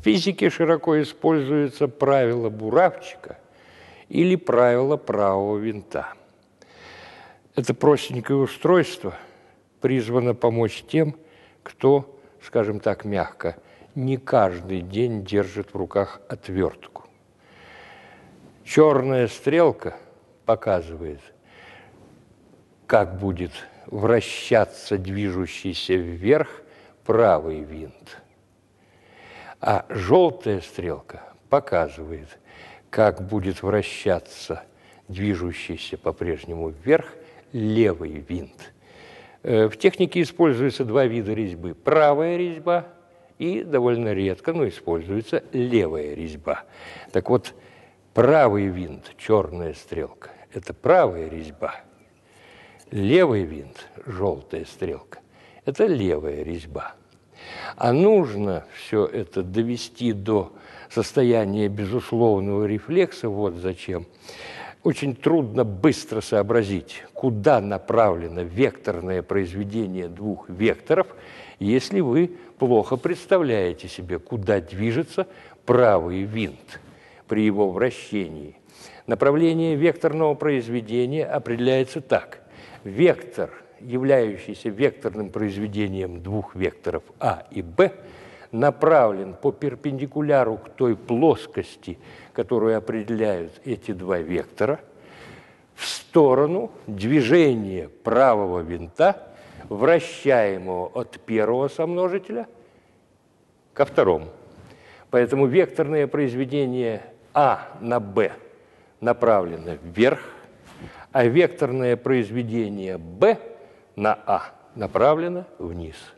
физике широко используется правило буравчика или правило правого винта. Это простенькое устройство призвано помочь тем, кто, скажем так мягко, не каждый день держит в руках отвертку. Черная стрелка показывает, как будет вращаться движущийся вверх правый винт. А желтая стрелка показывает, как будет вращаться движущийся по-прежнему вверх левый винт. В технике используются два вида резьбы. Правая резьба и довольно редко, но используется левая резьба. Так вот, правый винт, черная стрелка, это правая резьба. Левый винт, желтая стрелка, это левая резьба. А нужно все это довести до состояния безусловного рефлекса, вот зачем. Очень трудно быстро сообразить, куда направлено векторное произведение двух векторов, если вы плохо представляете себе, куда движется правый винт при его вращении. Направление векторного произведения определяется так. Вектор, являющийся векторным произведением двух векторов А и Б, направлен по перпендикуляру к той плоскости, которую определяют эти два вектора, в сторону движения правого винта, вращаемого от первого сомножителя ко второму. Поэтому векторное произведение А на Б направлено вверх, а векторное произведение Б на А направлено вниз.